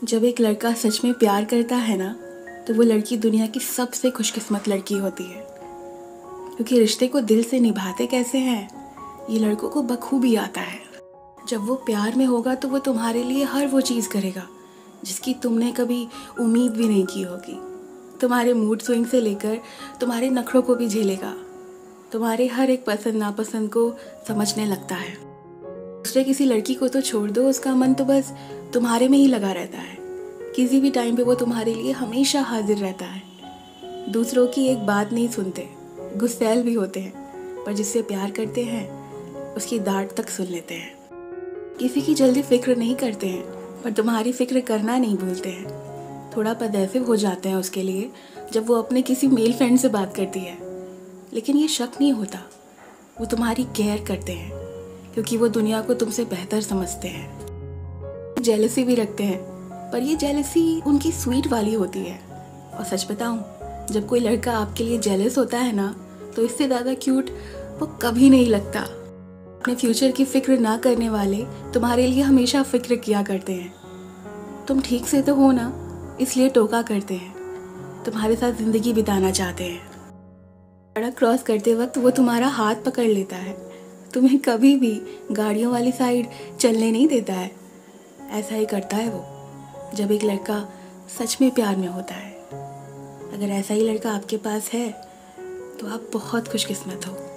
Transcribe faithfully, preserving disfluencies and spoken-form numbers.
जब एक लड़का सच में प्यार करता है ना, तो वो लड़की दुनिया की सबसे खुशकिस्मत लड़की होती है। क्योंकि रिश्ते को दिल से निभाते कैसे हैं, ये लड़कों को बखूबी आता है। जब वो प्यार में होगा तो वो तुम्हारे लिए हर वो चीज़ करेगा जिसकी तुमने कभी उम्मीद भी नहीं की होगी। तुम्हारे मूड स्विंग से लेकर तुम्हारे नखरों को भी झेलेगा। तुम्हारे हर एक पसंद नापसंद को समझने लगता है। दूसरे किसी लड़की को तो छोड़ दो, उसका मन तो बस तुम्हारे में ही लगा रहता है। किसी भी टाइम पे वो तुम्हारे लिए हमेशा हाजिर रहता है। दूसरों की एक बात नहीं सुनते, गुस्सैल भी होते हैं, पर जिससे प्यार करते हैं उसकी डांट तक सुन लेते हैं। किसी की जल्दी फिक्र नहीं करते हैं, पर तुम्हारी फिक्र करना नहीं भूलते हैं। थोड़ा पजेसिव हो जाते हैं उसके लिए जब वो अपने किसी मेल फ्रेंड से बात करती है, लेकिन ये शक नहीं होता, वो तुम्हारी केयर करते हैं क्योंकि वो दुनिया को तुमसे बेहतर समझते हैं। जेलसी भी रखते हैं, पर ये जेलसी उनकी स्वीट वाली होती है। और सच बताऊं, जब कोई लड़का आपके लिए जेलस होता है ना, तो इससे ज़्यादा क्यूट वो कभी नहीं लगता। अपने फ्यूचर की फिक्र ना करने वाले तुम्हारे लिए हमेशा फिक्र किया करते हैं। तुम ठीक से तो हो ना, इसलिए टोका करते हैं। तुम्हारे साथ ज़िंदगी बिताना चाहते हैं। सड़क क्रॉस करते वक्त वो तुम्हारा हाथ पकड़ लेता है, तुम्हें कभी भी गाड़ियों वाली साइड चलने नहीं देता है। ऐसा ही करता है वो जब एक लड़का सच में प्यार में होता है। अगर ऐसा ही लड़का आपके पास है तो आप बहुत खुशकिस्मत हो।